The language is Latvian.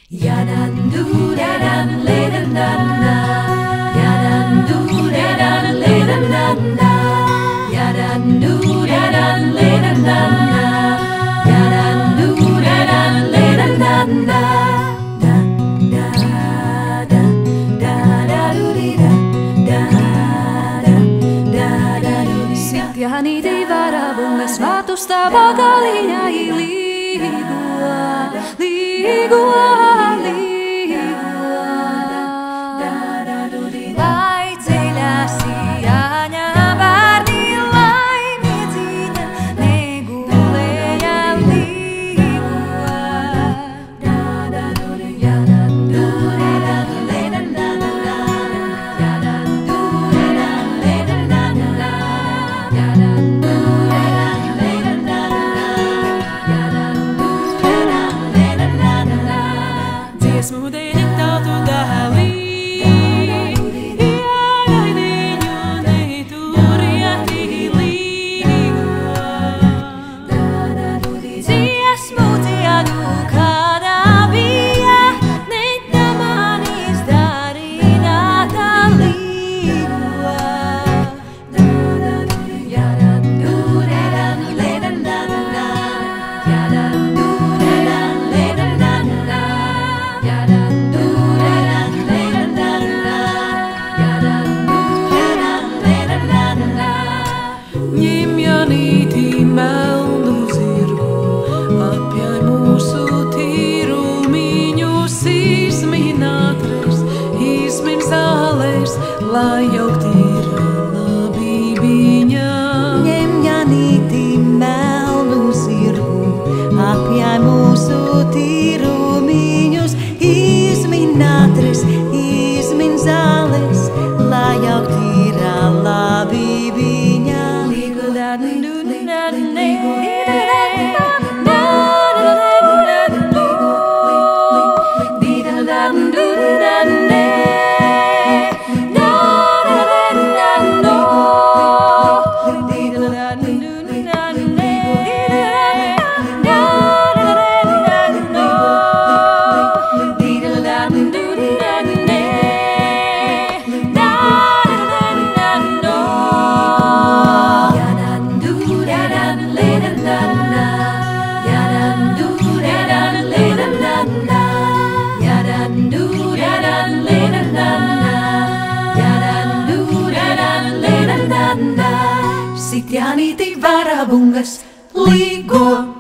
Ya dan du da dan le dan dan da. Ya dan du da dan le dan dan da. Ya dan du da dan le dan dan da. Ya dan du da dan le dan dan da. Da da da da da du di da da da da da du di. Sitiani di varabungas vatus tava galinha e ligua, ligua. Lai jauktīra labībiņa. Ņem janīti melnu zirgu, apjāj mūsu tīrumiņus, izmin natris, izmin zāles, lai jauktīra labībiņa. Sitiani di varabungas ligo.